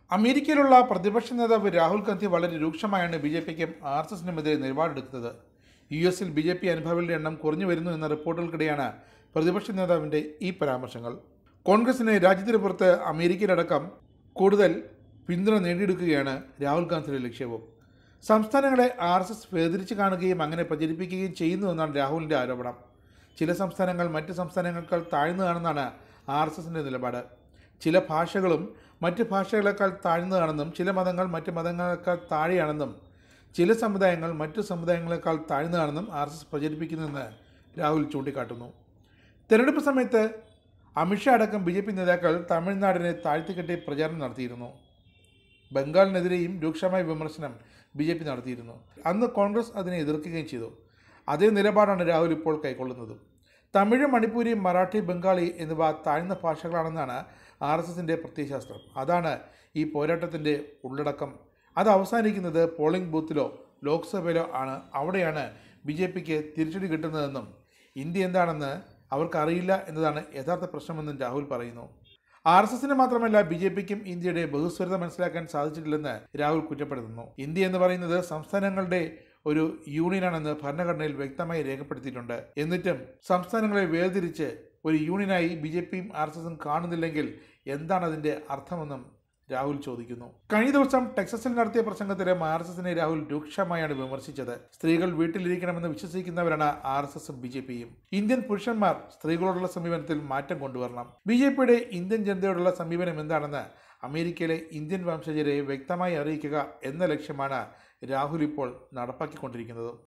അമേരിക്കയിലുള്ള പ്രതിപക്ഷ നേതാവ് രാഹുൽ ഗാന്ധി വളരെ രൂക്ഷമായാണ് ബി.ജെ.പിക്കും ആർ.എസ്.എസിനുമെതിരെ നിലപാടെടുക്കുന്നത്. യു.എസിൽ ബി.ജെ.പി അനുഭാവികളുടെ എണ്ണം കുറഞ്ഞു വരുന്നു എന്ന റിപ്പോർട്ടുകൾക്കിടെയാണ് പ്രതിപക്ഷ നേതാവിൻ്റെ ഈ പരാമർശങ്ങൾ. കോൺഗ്രസിന് രാജ്യത്തിന് പുറത്ത് അമേരിക്കയിലടക്കം കൂടുതൽ പിന്തുണ നേടിയെടുക്കുകയാണ് രാഹുൽ ഗാന്ധിയുടെ ലക്ഷ്യവും. സംസ്ഥാനങ്ങളെ ആർ.എസ്.എസ് വേർതിരിച്ച് കാണുകയും അങ്ങനെ പ്രചരിപ്പിക്കുകയും ചെയ്യുന്നുവെന്നാണ് രാഹുലിൻ്റെ ആരോപണം. ചില സംസ്ഥാനങ്ങൾ മറ്റ് സംസ്ഥാനങ്ങളെക്കാൾ താഴ്ന്നതാണെന്നാണ് ആർ.എസ്.എസിൻ്റെ നിലപാട്. ചില ഭാഷകളും മറ്റ് ഭാഷകളെക്കാൾ താഴ്ന്നതാണെന്നും ചില മതങ്ങൾ മറ്റ് മതങ്ങളെക്കാൾ താഴെയാണെന്നും ചില സമുദായങ്ങൾ മറ്റു സമുദായങ്ങളെക്കാൾ താഴ്ന്നതാണെന്നും ആർ.എസ്.എസ് പ്രചരിപ്പിക്കുന്നുവെന്ന് രാഹുൽ ചൂണ്ടിക്കാട്ടുന്നു. തെരഞ്ഞെടുപ്പ് സമയത്ത് അമിത്ഷാ അടക്കം ബി.ജെ.പി നേതാക്കൾ തമിഴ്നാടിനെ താഴ്ത്തിക്കെട്ടി പ്രചാരണം നടത്തിയിരുന്നു. ബംഗാളിനെതിരെയും രൂക്ഷമായ വിമർശനം ബി.ജെ.പി നടത്തിയിരുന്നു. അന്ന് കോൺഗ്രസ് അതിനെ എതിർക്കുകയും ചെയ്തു. അതേ നിലപാടാണ് രാഹുൽ ഇപ്പോൾ കൈക്കൊള്ളുന്നത്. തമിഴ്, മണിപ്പൂരി, മറാഠി, ബംഗാളി എന്നിവ താഴ്ന്ന ഭാഷകളാണെന്നാണ് ആർ.എസ്.എസിൻ്റെ പ്രത്യയശാസ്ത്രം. അതാണ് ഈ പോരാട്ടത്തിൻ്റെ ഉള്ളടക്കം. അത് അവസാനിക്കുന്നത് പോളിംഗ് ബൂത്തിലോ ലോക്സഭയിലോ ആണ്. അവിടെയാണ് ബി.ജെ.പിക്ക് തിരിച്ചടി കിട്ടുന്നതെന്നും ഇന്ത്യ എന്താണെന്ന് അവർക്കറിയില്ല എന്നതാണ് യഥാർത്ഥ പ്രശ്നമെന്നും രാഹുൽ പറയുന്നു. ആർ.എസ്.എസിന് മാത്രമല്ല ബി.ജെ.പിക്കും ഇന്ത്യയുടെ ബഹുസ്വരത മനസ്സിലാക്കാൻ സാധിച്ചിട്ടില്ലെന്ന് രാഹുൽ കുറ്റപ്പെടുത്തുന്നു. ഇന്ത്യ എന്ന് പറയുന്നത് സംസ്ഥാനങ്ങളുടെ ഒരു യൂണിയനാണെന്ന് ഭരണഘടനയിൽ വ്യക്തമായി രേഖപ്പെടുത്തിയിട്ടുണ്ട്. എന്നിട്ടും സംസ്ഥാനങ്ങളെ വേർതിരിച്ച് ഒരു യൂണിയനായി ബി.ജെ.പിയും ആർ.എസ്.എസും കാണുന്നില്ലെങ്കിൽ എന്താണ് അതിൻ്റെ അർത്ഥമെന്നും രാഹുൽ ചോദിക്കുന്നു. കഴിഞ്ഞ ദിവസം ടെക്സസിൽ നടത്തിയ പ്രസംഗത്തിലും ആർ.എസ്.എസിനെ രാഹുൽ രൂക്ഷമായാണ് വിമർശിച്ചത്. സ്ത്രീകൾ വീട്ടിലിരിക്കണമെന്ന് വിശ്വസിക്കുന്നവരാണ് ആർ.എസ്.എസും ബി.ജെ.പിയും. ഇന്ത്യൻ പുരുഷന്മാർ സ്ത്രീകളോടുള്ള സമീപനത്തിൽ മാറ്റം കൊണ്ടുവരണം. ബി.ജെ.പിയുടെ ഇന്ത്യൻ ജനതയോടുള്ള സമീപനം എന്താണെന്ന് അമേരിക്കയിലെ ഇന്ത്യൻ വംശജരെ വ്യക്തമായി അറിയിക്കുക എന്ന ലക്ഷ്യമാണ് രാഹുൽ ഇപ്പോൾ നടപ്പാക്കിക്കൊണ്ടിരിക്കുന്നത്.